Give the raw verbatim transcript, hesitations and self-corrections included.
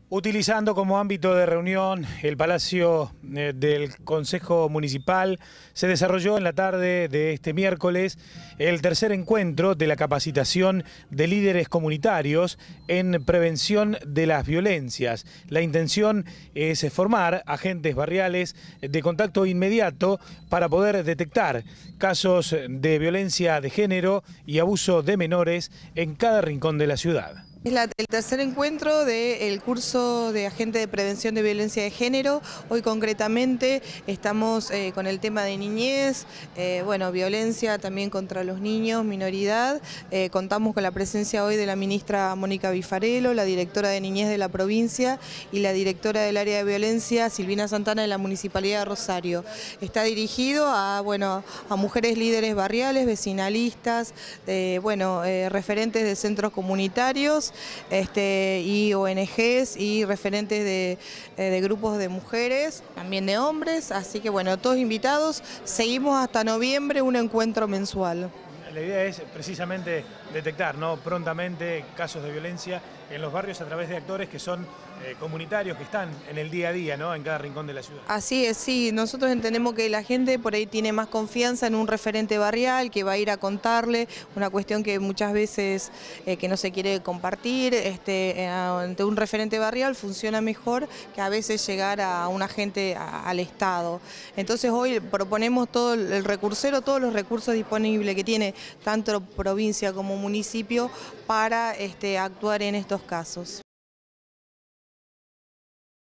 Utilizando como ámbito de reunión el Palacio eh, del Consejo Municipal, se desarrolló en la tarde de este miércoles el tercer encuentro de la capacitación de líderes comunitarios en prevención de las violencias. La intención es formar agentes barriales de contacto inmediato para poder detectar casos de violencia de género y abuso de menores en cada rincón de la ciudad. Es la, el tercer encuentro del curso de agente de prevención de violencia de género. Hoy concretamente estamos eh, con el tema de niñez, eh, bueno, violencia también contra los niños, minoridad. Eh, contamos con la presencia hoy de la ministra Mónica Bifarello, la directora de niñez de la provincia y la directora del área de violencia, Silvina Santana, de la Municipalidad de Rosario. Está dirigido a, bueno, a mujeres líderes barriales, vecinalistas, eh, bueno, eh, referentes de centros comunitarios, Este, y O N Ges y referentes de, de grupos de mujeres, también de hombres, así que bueno, todos invitados. Seguimos hasta noviembre un encuentro mensual. La idea es precisamente detectar, ¿no?, prontamente casos de violencia en los barrios a través de actores que son eh, comunitarios, que están en el día a día, ¿no?, en cada rincón de la ciudad. Así es, sí. Nosotros entendemos que la gente por ahí tiene más confianza en un referente barrial que va a ir a contarle una cuestión que muchas veces eh, que no se quiere compartir. Este, ante un referente barrial funciona mejor que a veces llegar a un agente a, al Estado. Entonces hoy proponemos todo el recursero, todos los recursos disponibles que tiene tanto provincia como municipio para este, actuar en estos casos.